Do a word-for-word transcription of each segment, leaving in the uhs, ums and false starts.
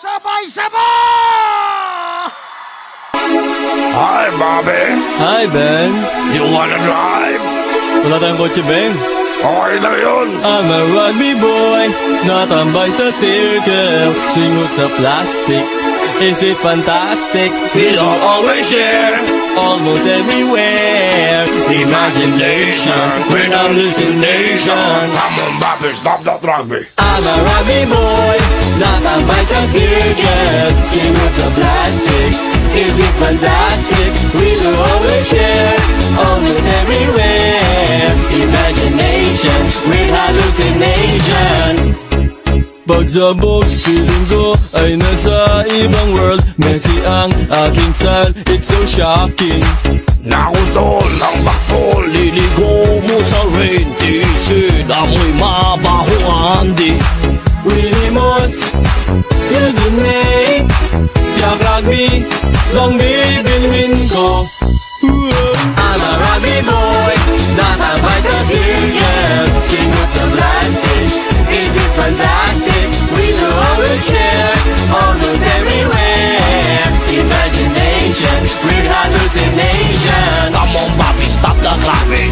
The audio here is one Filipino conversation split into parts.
Sabay-sabay! Hi, Bobby. Hi, Ben. You wanna drive? Wala tayong kotse, Ben. Okay na yun. I'm a rugby boy, natambay sa circle, singot sa plastic. Is it fantastic? We don't always share, almost everywhere. Imagination, with hallucination. Come on, Bobby, stop that rugby. I'm a rugby boy, natambay sa circle, singot sa plastic. Is it fantastic? We will always share, almost everywhere. Imagination, with hallucination. Pagsabog, feeling ko ay nasa ibang world. Messy ang aking style, it's so shocking. Nakutol ang bakol, liligo mo sa rain. Tisid, amoy mabaho andi. Winimos, Yaldunay, Jack Rugby, lang bibilhin ko. I'm a rugby boy, natambay sa circle, singot sa plastic. Is it fantastic? We will always share, almost everywhere. Imagination, with hallucination. Come on, Bobby, stop the rugby.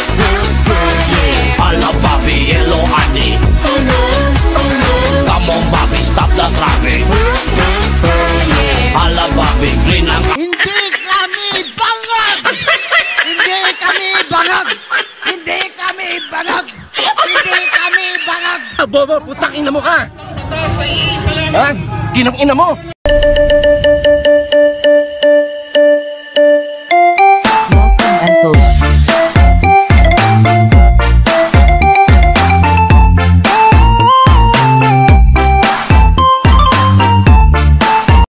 I love Bobby, yellow honey. Oh no, oh no. Come on, Bobby, stop the rugby. I love Bobby, green ang... Hindi kami bangag! Hindi kami bangag! Hindi kami bangag! Hindi kami bangag! Bobo, putang ina mo ka! Ha? Kinang ina mo! Welcome and so